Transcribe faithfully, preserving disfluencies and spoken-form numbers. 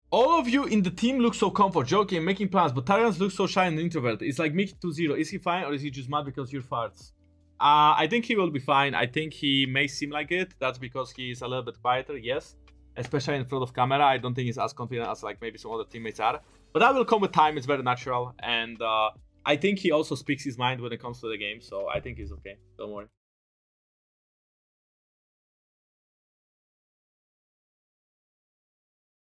All of you in the team look so comfort, joking, making plans, but Tyrants look so shy and introvert. It's like Mickey two zero. Is he fine or is he just mad because you're farts? Uh, I think he will be fine. I think he may seem like it. That's because he's a little bit quieter, yes. Especially in front of camera. I don't think he's as confident as like maybe some other teammates are. But that will come with time. It's very natural. And uh, I think he also speaks his mind when it comes to the game. So I think he's okay. Don't worry.